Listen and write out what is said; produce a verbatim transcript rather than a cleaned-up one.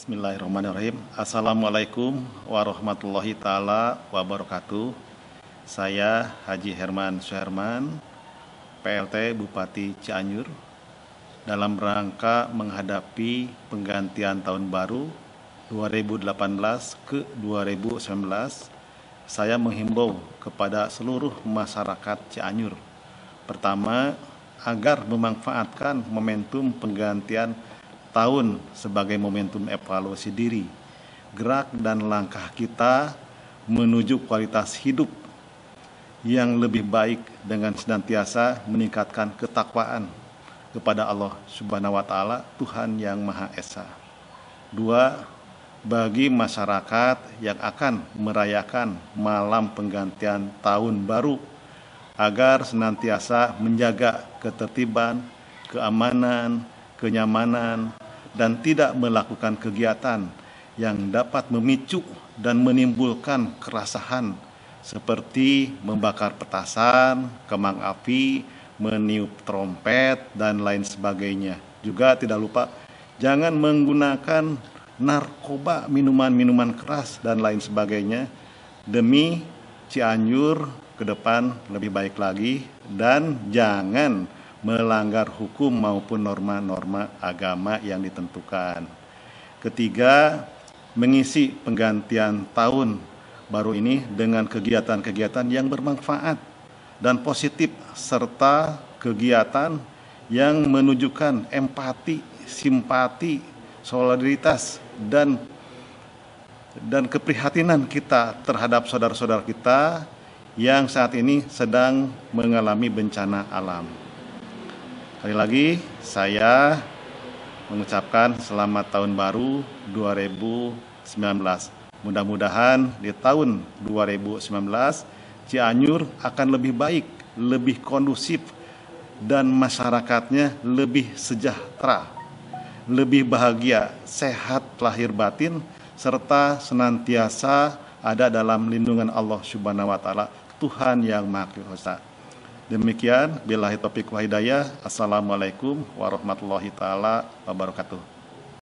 Bismillahirrahmanirrahim. Assalamualaikum warahmatullahi taala wabarakatuh. Saya Haji Herman Suherman, P L T Bupati Cianjur, dalam rangka menghadapi penggantian tahun baru dua ribu delapan belas ke dua ribu sembilan belas, saya menghimbau kepada seluruh masyarakat Cianjur. Pertama, agar memanfaatkan momentum penggantian tahun sebagai momentum evaluasi diri, gerak dan langkah kita menuju kualitas hidup yang lebih baik dengan senantiasa meningkatkan ketakwaan kepada Allah Subhanahu wa Ta'ala, Tuhan yang Maha Esa. Dua, bagi masyarakat yang akan merayakan malam penggantian tahun baru, agar senantiasa menjaga ketertiban, keamanan, kenyamanan, dan tidak melakukan kegiatan yang dapat memicu dan menimbulkan kerasahan seperti membakar petasan, kembang api, meniup trompet, dan lain sebagainya. Juga tidak lupa jangan menggunakan narkoba, minuman-minuman keras, dan lain sebagainya, demi Cianjur ke depan lebih baik lagi, dan jangan melanggar hukum maupun norma-norma agama yang ditentukan. Ketiga, mengisi penggantian tahun baru ini dengan kegiatan-kegiatan yang bermanfaat dan positif, serta kegiatan yang menunjukkan empati, simpati, solidaritas, dan dan keprihatinan kita terhadap saudara-saudara kita yang saat ini sedang mengalami bencana alam. Sekali lagi, saya mengucapkan selamat tahun baru dua ribu sembilan belas. Mudah-mudahan di tahun dua ribu sembilan belas, Cianjur akan lebih baik, lebih kondusif, dan masyarakatnya lebih sejahtera, lebih bahagia, sehat lahir batin, serta senantiasa ada dalam lindungan Allah Subhanahu wa Ta'ala, Tuhan yang Maha Kuasa. Demikian, billahi taufiq wal hidayah. Assalamualaikum warahmatullahi taala wabarakatuh.